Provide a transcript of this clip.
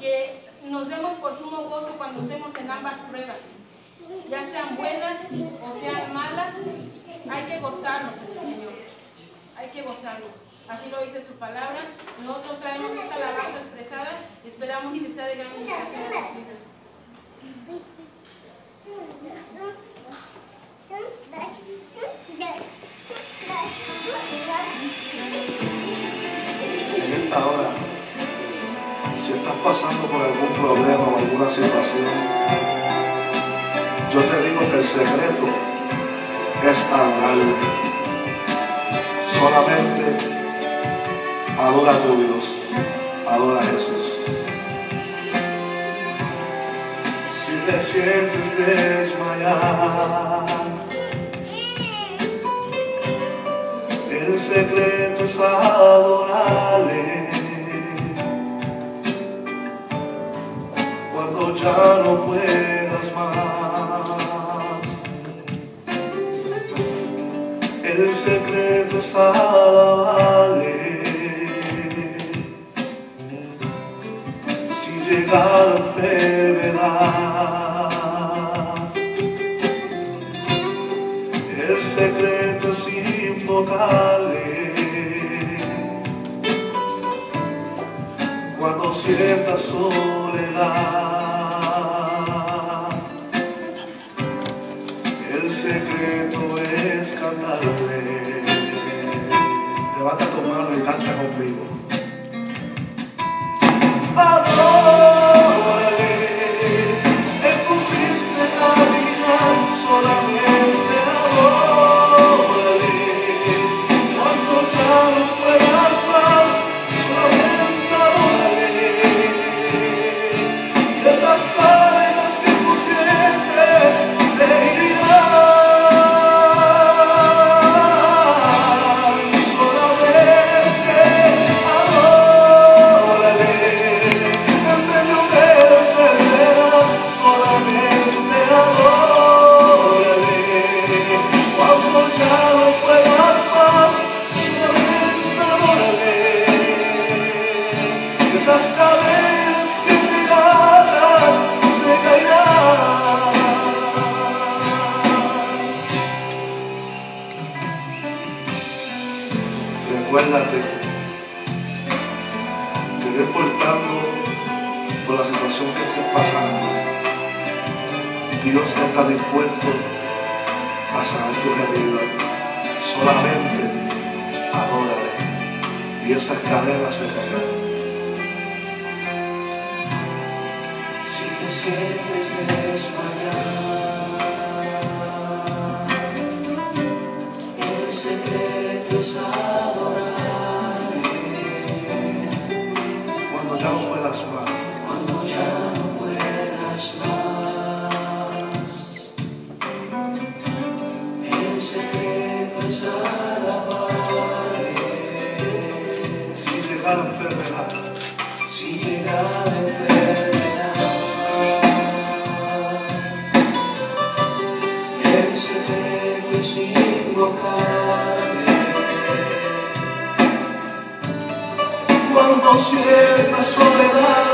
que nos demos por sumo gozo cuando estemos en ambas pruebas, ya sean buenas o sean malas. Hay que gozarnos en el Señor, hay que gozarnos. Así lo dice su palabra. Nosotros traemos esta alabanza expresada y esperamos que sea de gran bendición a sus vidas. En esta hora, si estás pasando por algún problema o alguna situación, yo te digo que el secreto es adorarle. Solamente adora a tu Dios, adora a Jesús. Si te sientes desmayar, el secreto es adorarle. Cuando ya no puedas más, el secreto es alabarle. Si llega la enfermedad, el secreto es invocarle. Cuando sientas soledad, el secreto es cantarle. Levanta tu mano y canta conmigo. Adórale, en tu triste caminar, solamente adórale. Cuando ya no puedas más, solamente adórale. Y esas cadenas que tú sientes se irán. Solamente adórale. En medio de enfermedad, solamente adórale. Cuando ya no puedas más, solamente adórale. Esas cadenas que te atan se caerán. Recuérdate que no importando por la situación que estés pasando, Dios está dispuesto a sanar tu herida. Solamente adórale y esas cadenas se caerán. Si te sientes desmayar, el secreto es adorarle. Cuando ya no puedas más, cuando ya no puedas más, el secreto es alabarle. Si llega la enfermedad, si llega la enfermedad, el secreto es invocarle. Cuando sientas soledad,